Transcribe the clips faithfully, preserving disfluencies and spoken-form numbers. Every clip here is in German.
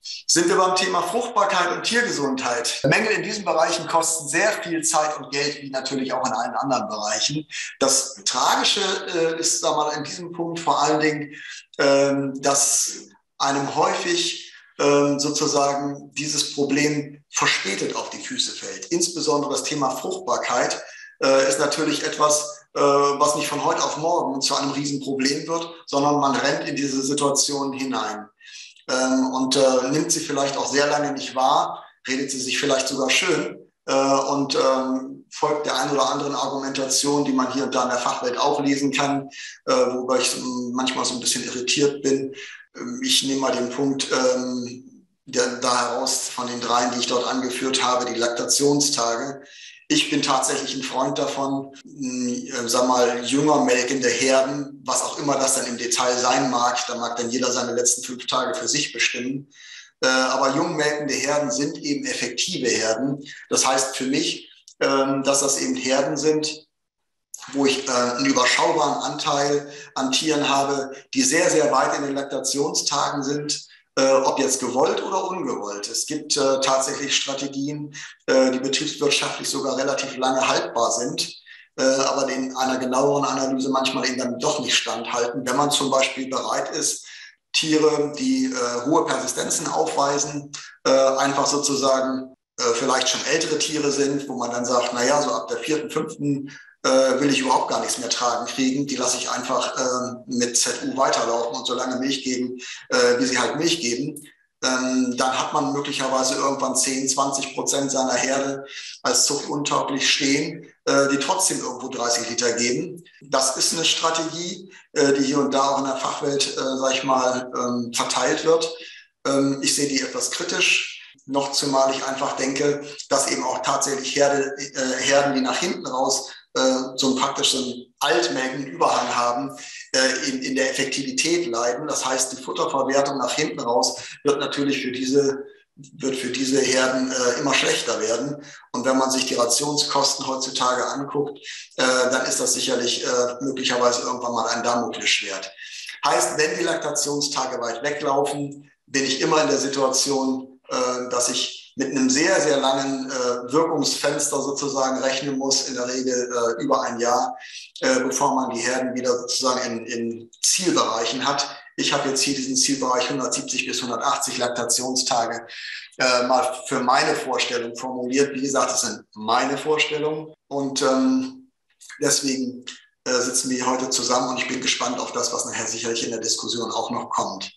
Sind wir beim Thema Fruchtbarkeit und Tiergesundheit. Mängel in diesen Bereichen kosten sehr viel Zeit und Geld, wie natürlich auch in allen anderen Bereichen. Das Tragische äh, ist, sagen wir mal, in diesem Punkt vor allen Dingen, ähm, dass einem häufig ähm, sozusagen dieses Problem verspätet auf die Füße fällt. Insbesondere das Thema Fruchtbarkeit äh, ist natürlich etwas, äh, was nicht von heute auf morgen zu einem Riesenproblem wird, sondern man rennt in diese Situation hinein. Ähm, und äh, nimmt sie vielleicht auch sehr lange nicht wahr, redet sie sich vielleicht sogar schön äh, und ähm, folgt der einen oder anderen Argumentation, die man hier und da in der Fachwelt auch lesen kann, äh, wobei ich manchmal so ein bisschen irritiert bin. Ähm, ich nehme mal den Punkt ähm, der, da heraus von den dreien, die ich dort angeführt habe, die Laktationstage. Ich bin tatsächlich ein Freund davon, äh, sag mal, jünger melkende Herden, was auch immer das dann im Detail sein mag, da mag dann jeder seine letzten fünf Tage für sich bestimmen. Äh, aber jung melkende Herden sind eben effektive Herden. Das heißt für mich, äh, dass das eben Herden sind, wo ich äh, einen überschaubaren Anteil an Tieren habe, die sehr, sehr weit in den Laktationstagen sind. Äh, ob jetzt gewollt oder ungewollt. Es gibt äh, tatsächlich Strategien, äh, die betriebswirtschaftlich sogar relativ lange haltbar sind, äh, aber in einer genaueren Analyse manchmal eben dann doch nicht standhalten. Wenn man zum Beispiel bereit ist, Tiere, die äh, hohe Persistenzen aufweisen, äh, einfach sozusagen äh, vielleicht schon ältere Tiere sind, wo man dann sagt, naja, so ab der vierten, fünften Äh, will ich überhaupt gar nichts mehr tragen kriegen. Die lasse ich einfach äh, mit Z U weiterlaufen und so lange Milch geben, äh, wie sie halt Milch geben. Ähm, dann hat man möglicherweise irgendwann zehn, zwanzig Prozent seiner Herde als zuchtuntauglich stehen, äh, die trotzdem irgendwo dreißig Liter geben. Das ist eine Strategie, äh, die hier und da auch in der Fachwelt, äh, sag ich mal, ähm, verteilt wird. Ähm, ich sehe die etwas kritisch. Noch zumal ich einfach denke, dass eben auch tatsächlich Herde, äh, Herden, die nach hinten raus so einen praktischen altmelkenden Überhang haben, äh, in, in der Effektivität leiden. Das heißt, die Futterverwertung nach hinten raus wird natürlich für diese, wird für diese Herden äh, immer schlechter werden. Und wenn man sich die Rationskosten heutzutage anguckt, äh, dann ist das sicherlich äh, möglicherweise irgendwann mal ein Damoklesschwert. Heißt, wenn die Laktationstage weit weglaufen, bin ich immer in der Situation, äh, dass ich mit einem sehr, sehr langen äh, Wirkungsfenster sozusagen rechnen muss, in der Regel äh, über ein Jahr, äh, bevor man die Herden wieder sozusagen in, in Zielbereichen hat. Ich habe jetzt hier diesen Zielbereich hundertsiebzig bis hundertachtzig Laktationstage äh, mal für meine Vorstellung formuliert. Wie gesagt, das sind meine Vorstellungen und ähm, deswegen äh, sitzen wir heute zusammen und ich bin gespannt auf das, was nachher sicherlich in der Diskussion auch noch kommt.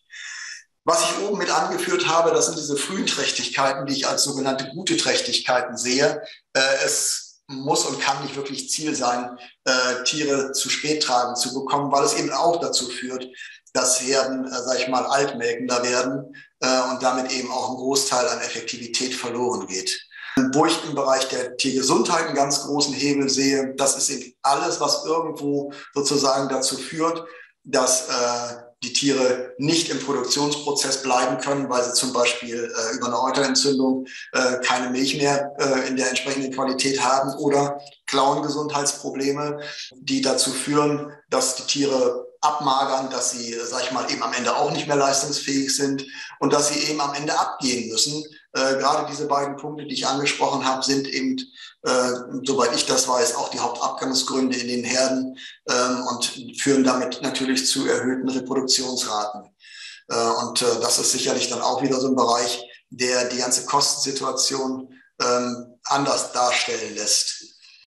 Was ich oben mit angeführt habe, das sind diese frühen Trächtigkeiten, die ich als sogenannte gute Trächtigkeiten sehe. Äh, es muss und kann nicht wirklich Ziel sein, äh, Tiere zu spät tragen zu bekommen, weil es eben auch dazu führt, dass Herden, äh, sag ich mal, altmelkender werden äh, und damit eben auch ein Großteil an Effektivität verloren geht. Wo ich im Bereich der Tiergesundheit einen ganz großen Hebel sehe, das ist eben alles, was irgendwo sozusagen dazu führt, dass äh, die Tiere nicht im Produktionsprozess bleiben können, weil sie zum Beispiel äh, über eine Euterentzündung äh, keine Milch mehr äh, in der entsprechenden Qualität haben oder Klauengesundheitsprobleme, die dazu führen, dass die Tiere abmagern, dass sie, sag ich mal, eben am Ende auch nicht mehr leistungsfähig sind und dass sie eben am Ende abgehen müssen. Äh, gerade diese beiden Punkte, die ich angesprochen habe, sind eben, äh, soweit ich das weiß, auch die Hauptabgangsgründe in den Herden ähm, und führen damit natürlich zu erhöhten Reproduktionsraten. Äh, und äh, das ist sicherlich dann auch wieder so ein Bereich, der die ganze Kostensituation ähm, anders darstellen lässt.